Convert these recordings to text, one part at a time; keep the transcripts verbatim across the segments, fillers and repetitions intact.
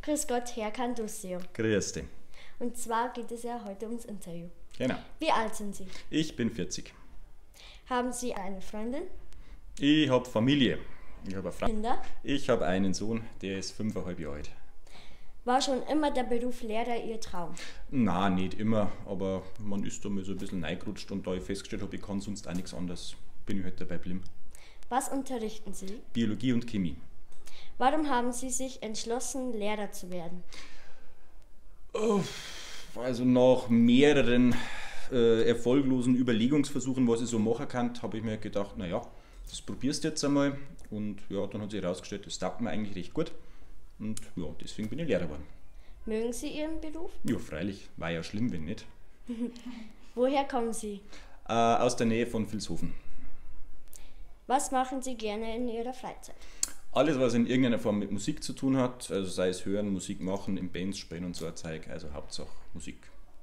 Grüß Gott, Herr Canduccio. Grüß dich. Und zwar geht es ja heute ums Interview. Genau. Wie alt sind Sie? Ich bin vierzig. Haben Sie eine Freundin? Ich habe Familie. Ich habe eine Frau. Kinder? Ich habe einen Sohn, der ist fünfeinhalb Jahre alt. War schon immer der Beruf Lehrer Ihr Traum? Na, nicht immer, aber man ist da mal so ein bisschen reingerutscht und da ich festgestellt habe, ich kann sonst auch nichts anderes, bin ich halt dabei geblieben. Was unterrichten Sie? Biologie und Chemie. Warum haben Sie sich entschlossen, Lehrer zu werden? Also nach mehreren äh, erfolglosen Überlegungsversuchen, was ich so machen kann, habe ich mir gedacht, naja, das probierst du jetzt einmal. Und ja, dann hat sich herausgestellt, das taugt mir eigentlich recht gut. Und ja, deswegen bin ich Lehrer geworden. Mögen Sie Ihren Beruf? Ja, freilich, war ja schlimm, wenn nicht. Woher kommen Sie? Äh, aus der Nähe von Vilshofen. Was machen Sie gerne in Ihrer Freizeit? Alles, was in irgendeiner Form mit Musik zu tun hat, also sei es hören, Musik machen, in Bands spielen und so ein Zeug, also Hauptsache Musik.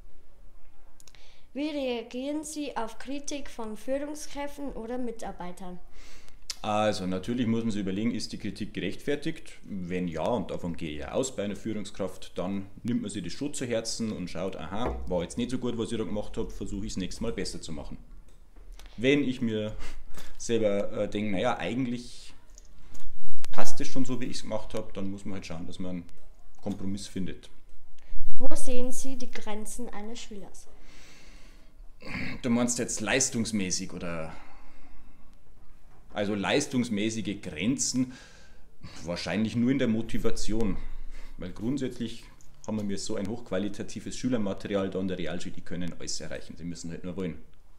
Wie reagieren Sie auf Kritik von Führungskräften oder Mitarbeitern? Also natürlich muss man sich überlegen, ist die Kritik gerechtfertigt? Wenn ja, und davon gehe ich ja aus bei einer Führungskraft, dann nimmt man sich das schon zu Herzen und schaut, aha, war jetzt nicht so gut, was ich da gemacht habe, versuche ich es nächstes Mal besser zu machen. Wenn ich mir selber äh, denke, naja, eigentlich passt es schon so, wie ich es gemacht habe, dann muss man halt schauen, dass man einen Kompromiss findet. Wo sehen Sie die Grenzen eines Schülers? Du meinst jetzt leistungsmäßig oder... Also leistungsmäßige Grenzen wahrscheinlich nur in der Motivation, weil grundsätzlich haben wir so ein hochqualitatives Schülermaterial da an der Realschule, die können alles erreichen, sie müssen halt nur wollen.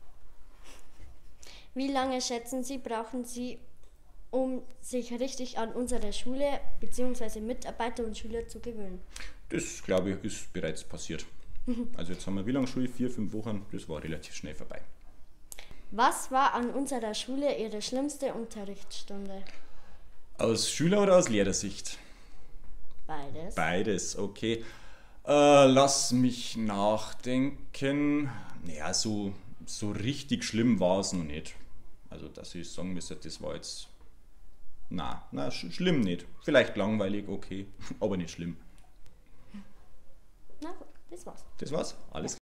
Wie lange schätzen Sie, brauchen Sie, um sich richtig an unsere Schule bzw. Mitarbeiter und Schüler zu gewöhnen? Das, glaube ich, ist bereits passiert. Also jetzt haben wir wie lange Schule? Vier, fünf Wochen, das war relativ schnell vorbei. Was war an unserer Schule Ihre schlimmste Unterrichtsstunde? Aus Schüler- oder aus Lehrersicht? Beides. Beides, okay. Äh, lass mich nachdenken. Naja, so, so richtig schlimm war es noch nicht. Also, dass ich sagen müsste, das war jetzt... Na, na, sch schlimm nicht. Vielleicht langweilig, okay, aber nicht schlimm. Na gut, das war's. Das war's? Alles